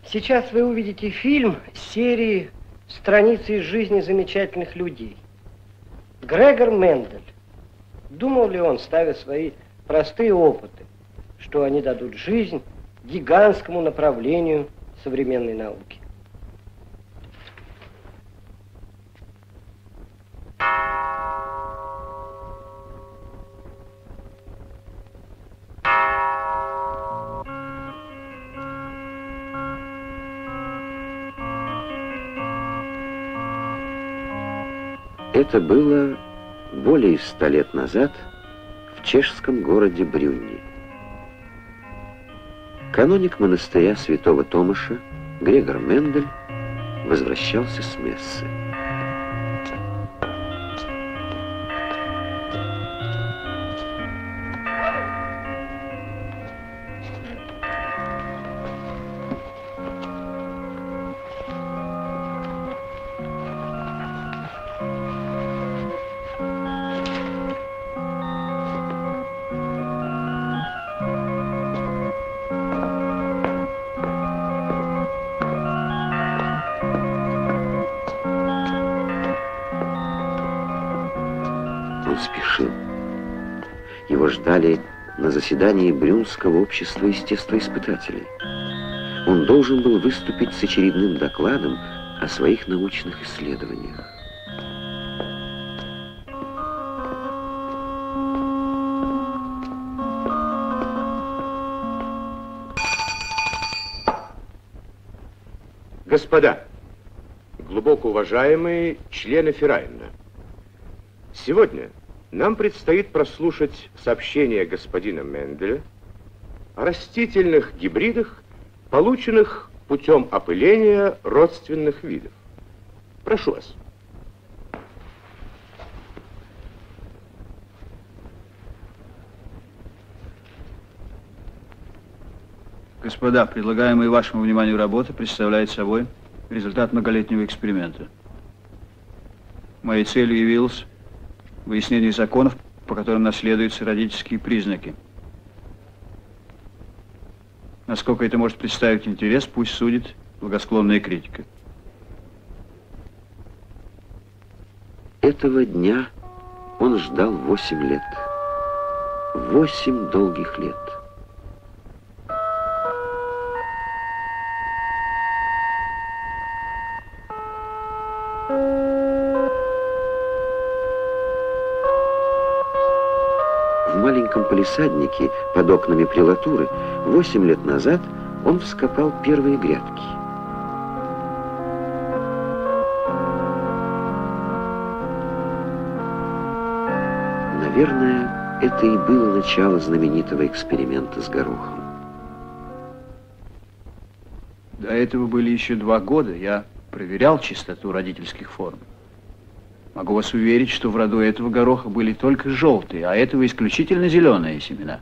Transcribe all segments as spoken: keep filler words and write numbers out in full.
Сейчас вы увидите фильм серии «Страницы из жизни замечательных людей». Грегор Мендель. Думал ли он, ставя свои простые опыты, что они дадут жизнь гигантскому направлению современной науки? Это было более ста лет назад в чешском городе Брюнни. Каноник монастыря святого Томаша Грегор Мендель возвращался с мессы. Спешил. Его ждали на заседании Брюнского общества естествоиспытателей. Он должен был выступить с очередным докладом о своих научных исследованиях. Господа, глубоко уважаемые члены Ферайна, сегодня нам предстоит прослушать сообщение господина Менделя о растительных гибридах, полученных путем опыления родственных видов. Прошу вас. Господа, предлагаемая вашему вниманию работа представляет собой результат многолетнего эксперимента. Моей целью явилось выяснение законов, по которым наследуются родительские признаки. Насколько это может представить интерес, пусть судит благосклонная критика. Этого дня он ждал восемь лет. Восемь долгих лет. В маленьком палисаднике под окнами прелатуры восемь лет назад он вскопал первые грядки. Наверное, это и было начало знаменитого эксперимента с горохом. До этого были еще два года. Я проверял чистоту родительских форм. Могу вас уверить, что в роду этого гороха были только желтые, а этого исключительно зеленые семена.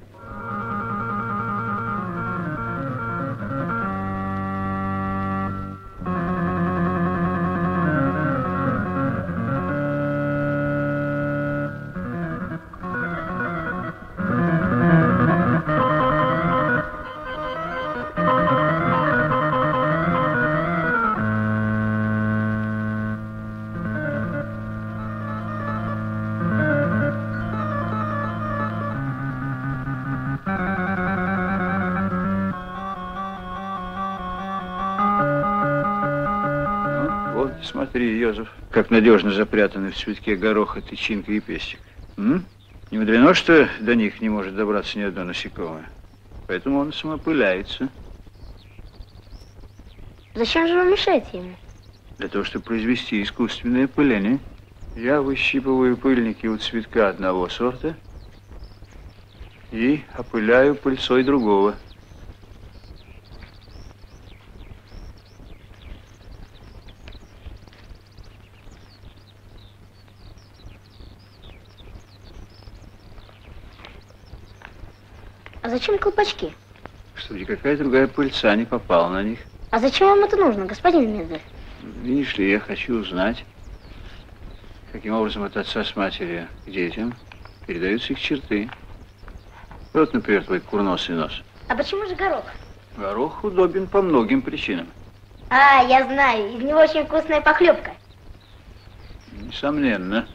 Смотри, Йозеф, как надежно запрятаны в цветке гороха тычинка и пестик. М? Не мудрено, что до них не может добраться ни одно насекомое. Поэтому он самопыляется. Зачем же вы мешаете ему? Для того, чтобы произвести искусственное пыление. Я выщипываю пыльники у цветка одного сорта и опыляю пыльцой другого. А зачем колпачки? Чтобы никакая другая пыльца не попала на них. А зачем вам это нужно, господин Мендель? Видишь ли, я хочу узнать, каким образом от отца с матерью к детям передаются их черты. Вот, например, твой курносый нос. А почему же горох? Горох удобен по многим причинам. А, я знаю, из него очень вкусная похлебка. Несомненно.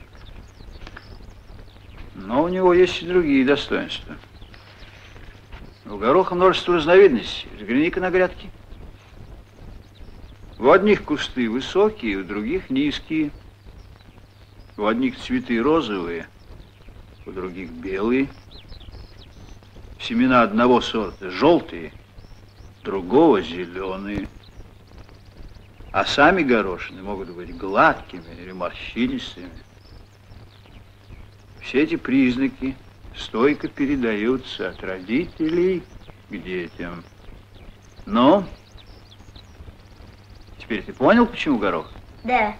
Но у него есть и другие достоинства. У гороха множество разновидностей. Взгляни-ка на грядки. У одних кусты высокие, у других низкие. У одних цветы розовые, у других белые. Семена одного сорта желтые, другого зеленые. А сами горошины могут быть гладкими или морщинистыми. Все эти признаки стойко передаются от родителей к детям. Но теперь ты понял, почему горох? Да.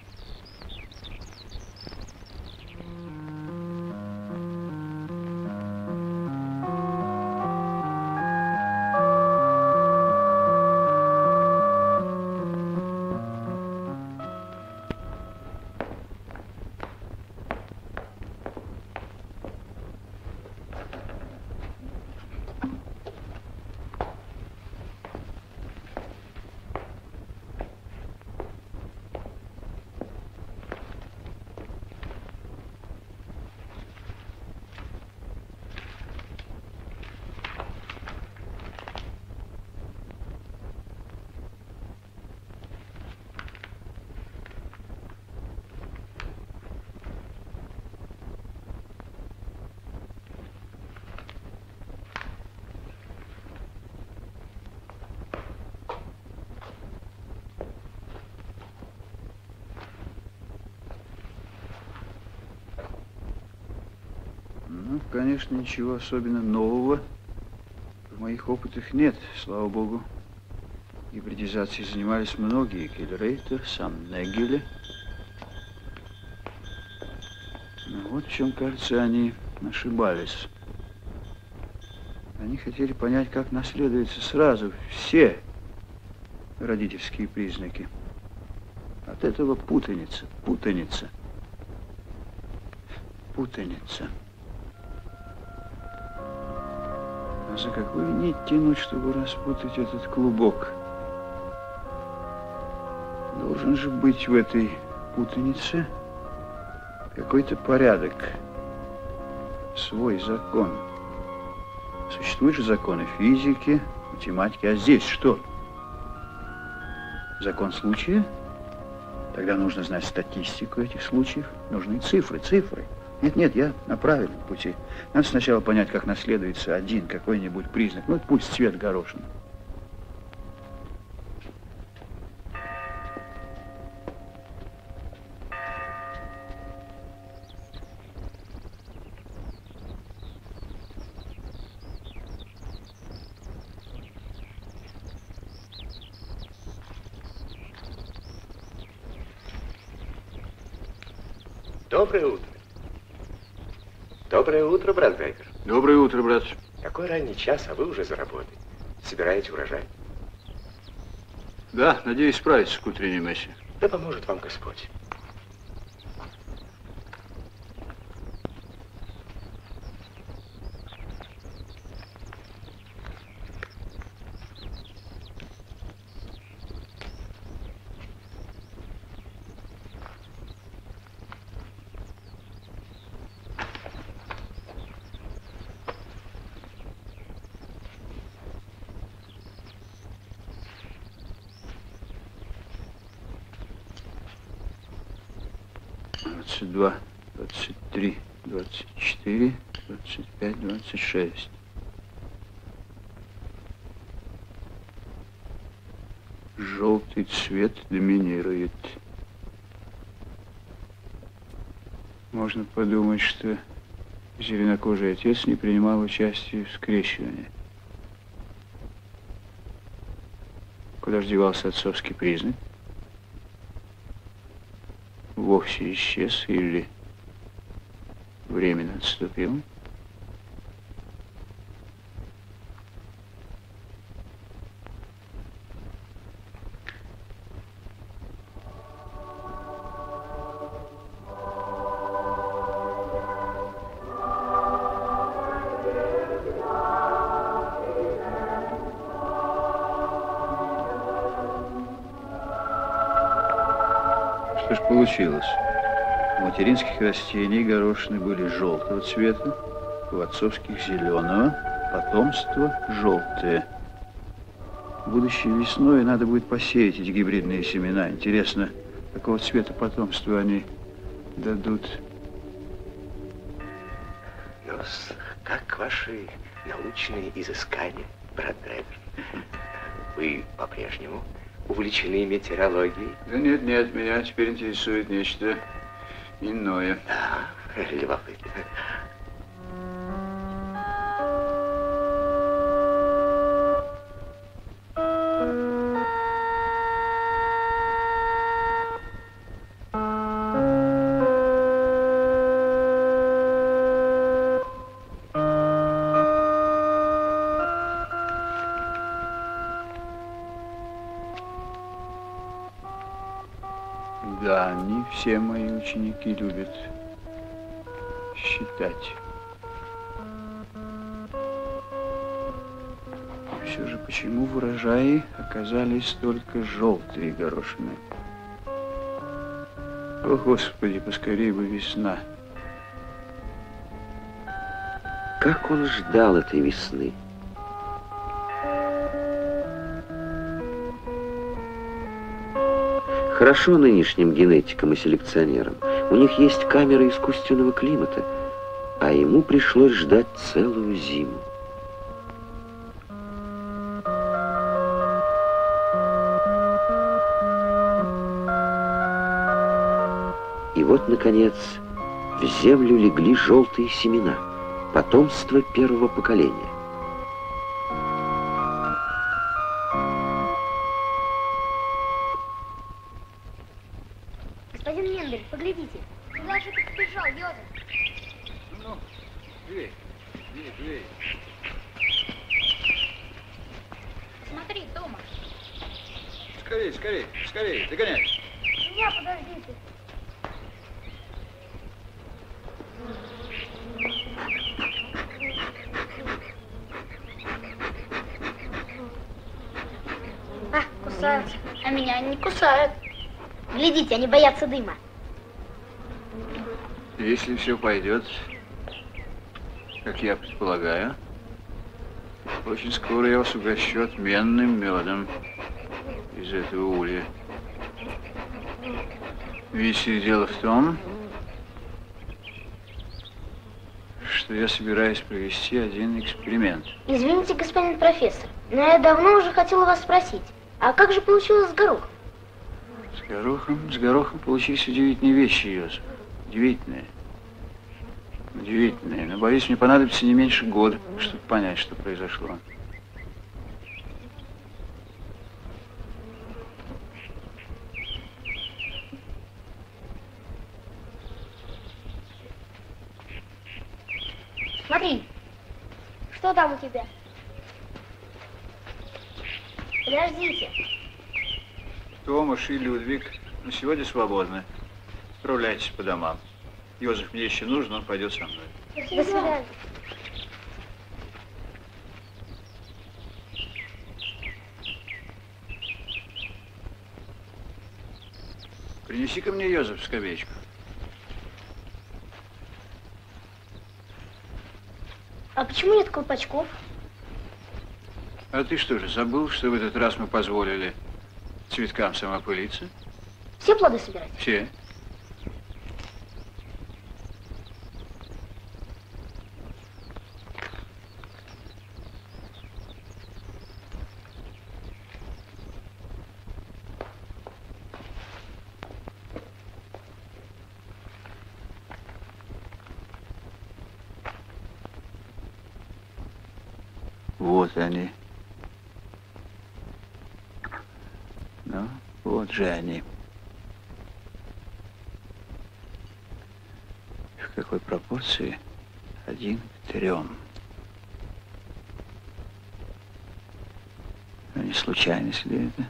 Ну, конечно, ничего особенно нового в моих опытах нет, слава богу. Гибридизацией занимались многие. Кельрейтер, сам Негеле. Но вот в чем, кажется, они ошибались. Они хотели понять, как наследуются сразу все родительские признаки. От этого путаница, путаница, путаница. А за какую нить тянуть, чтобы распутать этот клубок? Должен же быть в этой путанице какой-то порядок, свой закон. Существуют же законы физики, математики, а здесь что? Закон случая? Тогда нужно знать статистику этих случаев, нужны цифры, цифры. Нет, нет, я на правильном пути. Надо сначала понять, как наследуется один какой-нибудь признак. Ну, пусть цвет горошин. Доброе утро. Доброе утро, брат Грегор. Доброе утро, брат. Какой ранний час, а вы уже за работой. Собираете урожай? Да, надеюсь справиться к утренней мессе. Да поможет вам Господь. двадцать два, двадцать три, двадцать четыре, двадцать пять, двадцать шесть. Желтый цвет доминирует. Можно подумать, что зеленокожий отец не принимал участия в скрещивании. Куда же девался отцовский признак? Вовсе исчез или временно отступил? Что ж получилось? У материнских растений горошины были желтого цвета, у отцовских зеленого, потомство желтое. Будущей весной надо будет посеять эти гибридные семена. Интересно, какого цвета потомства они дадут. Ну, как ваши научные изыскания, брат Грегор? Вы по-прежнему увлечены метеорологией? Да нет, нет, меня теперь интересует нечто иное. Да, любопытно. Да, не все мои ученики любят считать. Все же почему в урожае оказались только желтые горошины? О, Господи, поскорее бы весна. Как он ждал этой весны. Хорошо нынешним генетикам и селекционерам. У них есть камеры искусственного климата, а ему пришлось ждать целую зиму. И вот, наконец, в землю легли желтые семена, потомство первого поколения. Господин Мендель, поглядите. Куда же ты побежал, Йозеф? Ну, дверь, дверь, дверь. Смотри, Тома. Скорей, скорей, скорей, догоняй. Меня подождите. А, кусаются. А меня они не кусают. Глядите, они боятся дыма. Если все пойдет, как я предполагаю, очень скоро я вас угощу отменным медом из этого улья. Видите, дело в том, что я собираюсь провести один эксперимент. Извините, господин профессор, но я давно уже хотела вас спросить, а как же получилось с горохом? С горохом, с горохом получились удивительные вещи, Йозеф. Удивительные. Удивительные. Но, боюсь, мне понадобится не меньше года, чтобы понять, что произошло. Смотри, что там у тебя? Подождите. Томаш и Людвиг на сегодня свободны. Отправляйтесь по домам. Йозеф мне еще нужен, он пойдет со мной. До свидания. Принеси-ка мне, Йозеф, скамеечку. А почему нет колпачков? А ты что же, забыл, что в этот раз мы позволили цветкам самопылиться? Все плоды собирать? Все. Вот они. Ну, вот же они. В какой пропорции? Один к трем. Ну, не случайность ли это?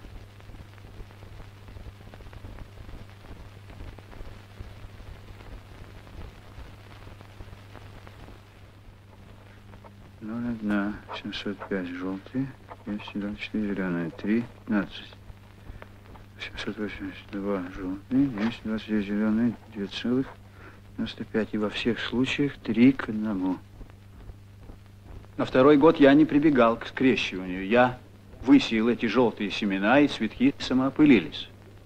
ноль один, семьсот пять желтые, двести двадцать четыре зеленые, три, пятнадцать. семьсот восемьдесят два желтые, двести двадцать девять зеленые, два целых девяносто пять. И во всех случаях три к одному. На второй год я не прибегал к скрещиванию. Я высеял эти желтые семена, и цветки самоопылились.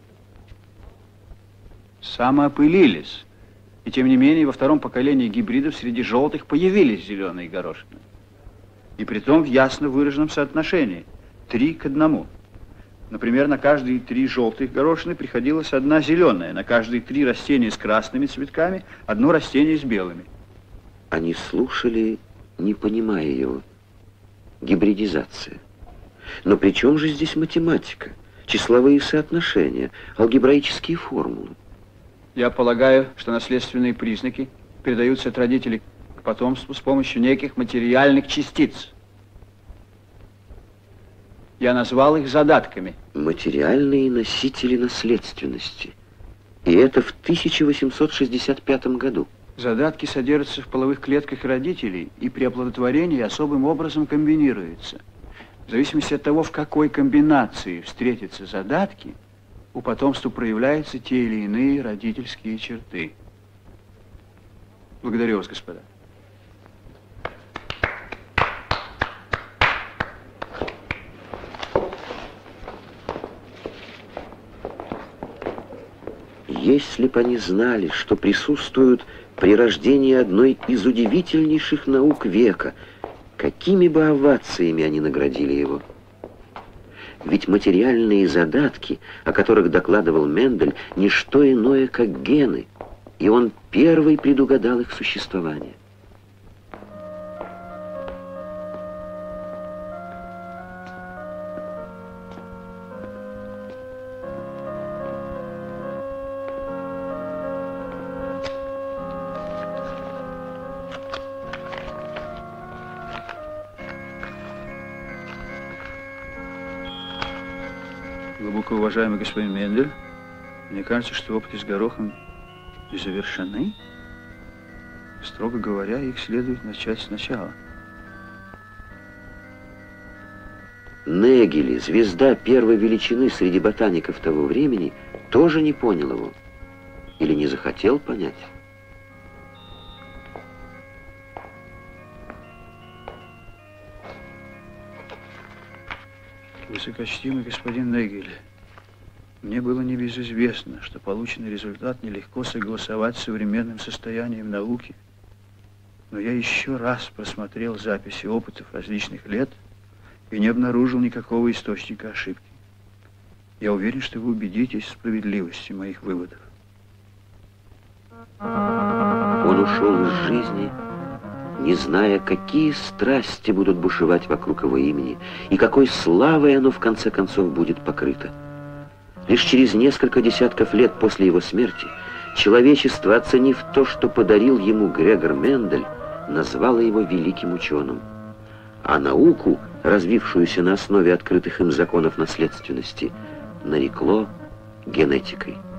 Самоопылились. И тем не менее, во втором поколении гибридов среди желтых появились зеленые горошины. И притом в ясно выраженном соотношении. Три к одному. Например, на каждые три желтых горошины приходилась одна зеленая. На каждые три растения с красными цветками одно растение с белыми. Они слушали, не понимая его. Гибридизация. Но при чем же здесь математика, числовые соотношения, алгебраические формулы? Я полагаю, что наследственные признаки передаются от родителей к потомству с помощью неких материальных частиц. Я назвал их задатками. Материальные носители наследственности. И это в тысяча восемьсот шестьдесят пятом году. Задатки содержатся в половых клетках родителей и при оплодотворении особым образом комбинируются. В зависимости от того, в какой комбинации встретятся задатки, у потомства проявляются те или иные родительские черты. Благодарю вас, господа. Если бы они знали, что присутствуют при рождении одной из удивительнейших наук века, какими бы овациями они наградили его. Ведь материальные задатки, о которых докладывал Мендель, не что иное, как гены, и он первый предугадал их существование. Глубоко уважаемый господин Мендель, мне кажется, что опыты с горохом не завершены. Строго говоря, их следует начать сначала. Негели, звезда первой величины среди ботаников того времени, тоже не понял его. Или не захотел понять. Высокочтимый господин Негель, мне было небезызвестно, что полученный результат нелегко согласовать с современным состоянием науки, но я еще раз просмотрел записи опытов различных лет и не обнаружил никакого источника ошибки. Я уверен, что вы убедитесь в справедливости моих выводов. Он ушел из жизни, не зная, какие страсти будут бушевать вокруг его имени и какой славой оно в конце концов будет покрыто. Лишь через несколько десятков лет после его смерти человечество, оценив то, что подарил ему Грегор Мендель, назвало его великим ученым. А науку, развившуюся на основе открытых им законов наследственности, нарекло генетикой.